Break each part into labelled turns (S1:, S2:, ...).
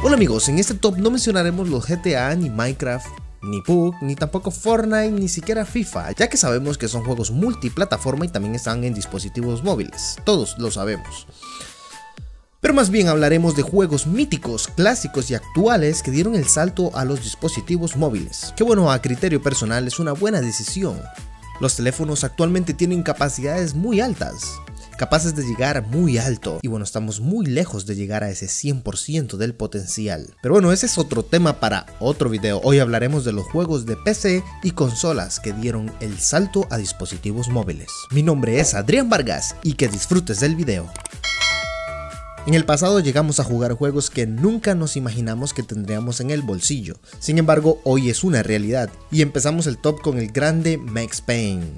S1: Bueno amigos, en este top no mencionaremos los GTA, ni Minecraft, ni PUBG, ni tampoco Fortnite, ni siquiera FIFA, ya que sabemos que son juegos multiplataforma y también están en dispositivos móviles, todos lo sabemos. Pero más bien hablaremos de juegos míticos, clásicos y actuales que dieron el salto a los dispositivos móviles, que bueno, a criterio personal es una buena decisión. Los teléfonos actualmente tienen capacidades muy altas, capaces de llegar muy alto, y bueno, estamos muy lejos de llegar a ese 100% del potencial. Pero bueno, ese es otro tema para otro video. Hoy hablaremos de los juegos de PC y consolas que dieron el salto a dispositivos móviles. Mi nombre es Adrián Vargas y que disfrutes del video. En el pasado llegamos a jugar juegos que nunca nos imaginamos que tendríamos en el bolsillo. Sin embargo, hoy es una realidad y empezamos el top con el grande Max Payne.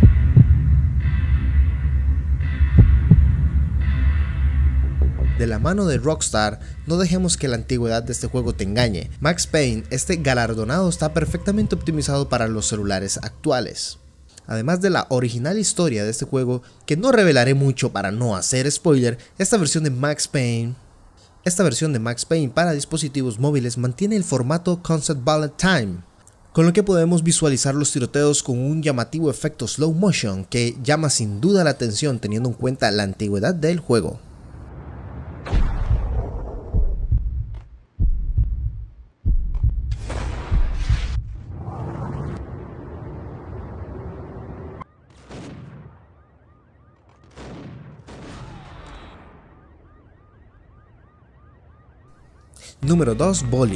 S1: De la mano de Rockstar, no dejemos que la antigüedad de este juego te engañe. Max Payne, este galardonado, está perfectamente optimizado para los celulares actuales. Además de la original historia de este juego, que no revelaré mucho para no hacer spoiler, esta versión de Max Payne para dispositivos móviles mantiene el formato Concept Bullet Time, con lo que podemos visualizar los tiroteos con un llamativo efecto slow motion que llama sin duda la atención teniendo en cuenta la antigüedad del juego. Número 2. Bully.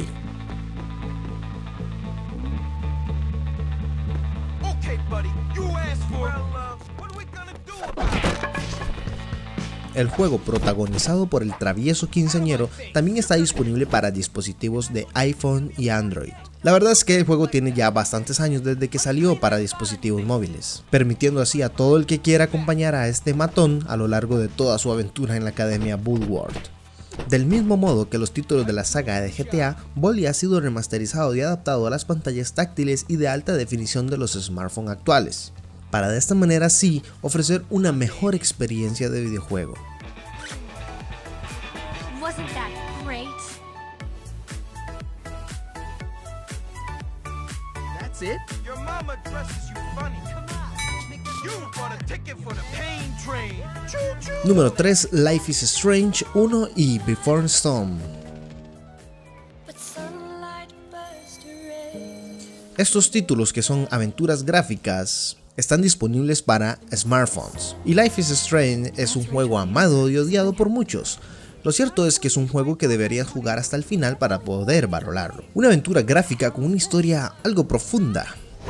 S1: El juego, protagonizado por el travieso quinceañero, también está disponible para dispositivos de iPhone y Android. La verdad es que el juego tiene ya bastantes años desde que salió para dispositivos móviles, permitiendo así a todo el que quiera acompañar a este matón a lo largo de toda su aventura en la Academia Bulworth. Del mismo modo que los títulos de la saga de GTA, Bully ha sido remasterizado y adaptado a las pantallas táctiles y de alta definición de los smartphones actuales, para de esta manera así ofrecer una mejor experiencia de videojuego. Número 3. Life is Strange 1 y Before Storm. Estos títulos, que son aventuras gráficas, están disponibles para smartphones, y Life is Strange es un juego amado y odiado por muchos. Lo cierto es que es un juego que deberías jugar hasta el final para poder valorarlo. Una aventura gráfica con una historia algo profunda.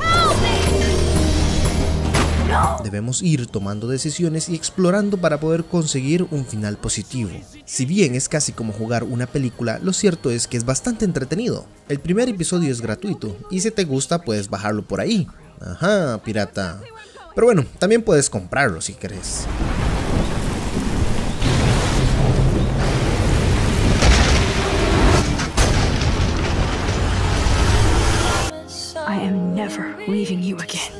S1: Debemos ir tomando decisiones y explorando para poder conseguir un final positivo. Si bien es casi como jugar una película, lo cierto es que es bastante entretenido. El primer episodio es gratuito y si te gusta puedes bajarlo por ahí. Ajá, pirata. Pero bueno, también puedes comprarlo si querés.
S2: I am never leaving you again.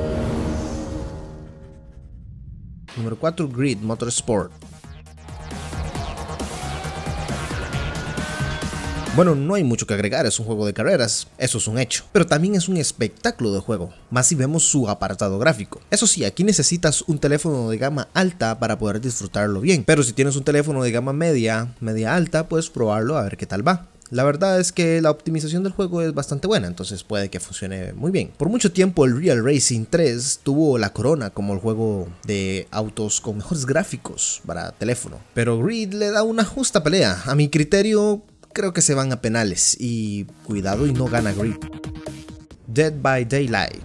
S1: Número 4. Grid Motorsport. Bueno, no hay mucho que agregar, es un juego de carreras, eso es un hecho, pero también es un espectáculo de juego, más si vemos su apartado gráfico. Eso sí, aquí necesitas un teléfono de gama alta para poder disfrutarlo bien, pero si tienes un teléfono de gama media alta, puedes probarlo a ver qué tal va. La verdad es que la optimización del juego es bastante buena, entonces puede que funcione muy bien. Por mucho tiempo el Real Racing 3 tuvo la corona como el juego de autos con mejores gráficos para teléfono, pero Grid le da una justa pelea. A mi criterio creo que se van a penales y cuidado y no gana Grid. Dead by Daylight.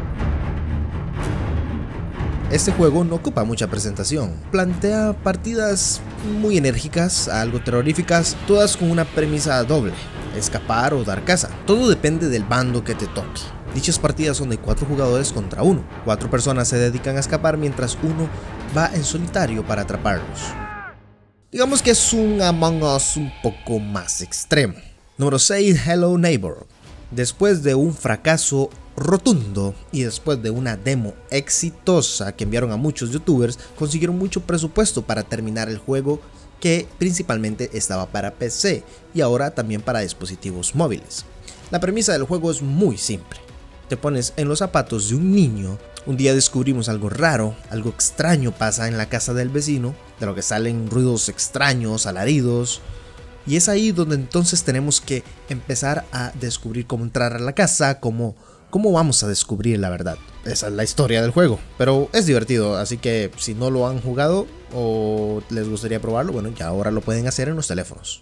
S1: Este juego no ocupa mucha presentación, plantea partidas muy enérgicas, algo terroríficas, todas con una premisa doble, escapar o dar caza. Todo depende del bando que te toque. Dichas partidas son de 4 jugadores contra 1. 4 personas se dedican a escapar mientras uno va en solitario para atraparlos. Digamos que es un Among Us un poco más extremo. Número 6. Hello Neighbor. Después de un fracaso rotundo y después de una demo exitosa que enviaron a muchos youtubers, consiguieron mucho presupuesto para terminar el juego, que principalmente estaba para PC y ahora también para dispositivos móviles. La premisa del juego es muy simple. Te pones en los zapatos de un niño. Un día descubrimos algo raro, algo extraño pasa en la casa del vecino, de lo que salen ruidos extraños, alaridos. Y es ahí donde entonces tenemos que empezar a descubrir cómo entrar a la casa, cómo vamos a descubrir la verdad. Esa es la historia del juego, pero es divertido, así que si no lo han jugado o les gustaría probarlo, bueno, ya ahora lo pueden hacer en los teléfonos.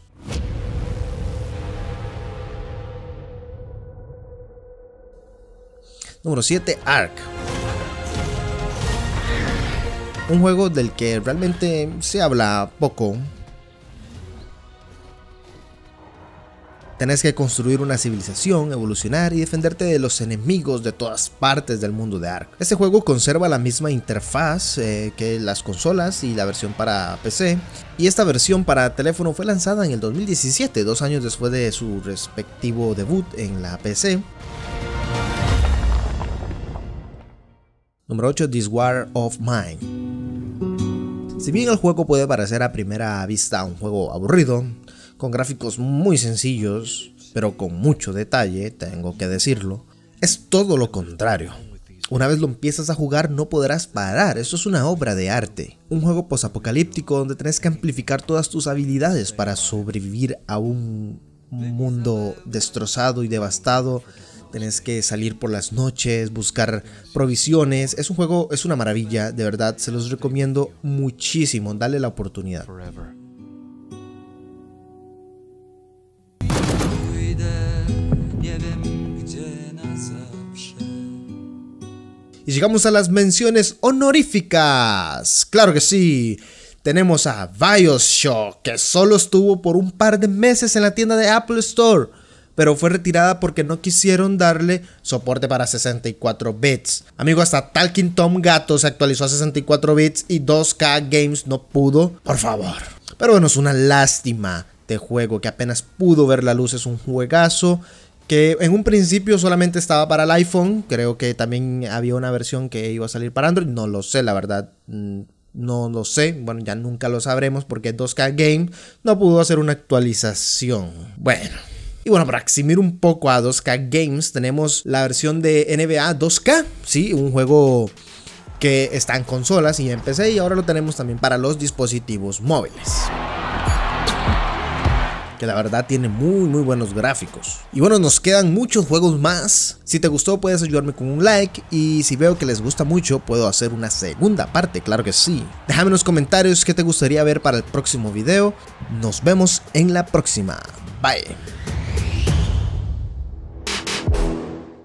S1: Número 7, Ark. Un juego del que realmente se habla poco. Tenés que construir una civilización, evolucionar y defenderte de los enemigos de todas partes del mundo de Ark. Este juego conserva la misma interfaz que las consolas y la versión para PC, y esta versión para teléfono fue lanzada en el 2017, 2 años después de su respectivo debut en la PC. Número 8, This War of Mine. Si bien el juego puede parecer a primera vista un juego aburrido, con gráficos muy sencillos, pero con mucho detalle, tengo que decirlo, es todo lo contrario. Una vez lo empiezas a jugar no podrás parar, esto es una obra de arte. Un juego posapocalíptico donde tenés que amplificar todas tus habilidades para sobrevivir a un mundo destrozado y devastado. Tenés que salir por las noches, buscar provisiones. Es un juego, es una maravilla, de verdad, se los recomiendo muchísimo, dale la oportunidad. Y llegamos a las menciones honoríficas. Claro que sí. Tenemos a BioShock, que solo estuvo por un par de meses en la tienda de Apple Store, pero fue retirada porque no quisieron darle soporte para 64 bits. Amigo, hasta Talking Tom Gato se actualizó a 64 bits y 2K Games no pudo. Por favor. Pero bueno, es una lástima de juego que apenas pudo ver la luz. Es un juegazo que en un principio solamente estaba para el iPhone. Creo que también había una versión que iba a salir para Android. No lo sé, la verdad. No lo sé. Bueno, ya nunca lo sabremos porque 2K Game no pudo hacer una actualización. Bueno. Y bueno, para eximir un poco a 2K Games, tenemos la versión de NBA 2K. Sí, un juego que está en consolas y en PC. Y ahora lo tenemos también para los dispositivos móviles, que la verdad tiene muy buenos gráficos. Y bueno, nos quedan muchos juegos más. Si te gustó puedes ayudarme con un like, y si veo que les gusta mucho puedo hacer una segunda parte, claro que sí. Déjame en los comentarios qué te gustaría ver para el próximo video. Nos vemos en la próxima. Bye.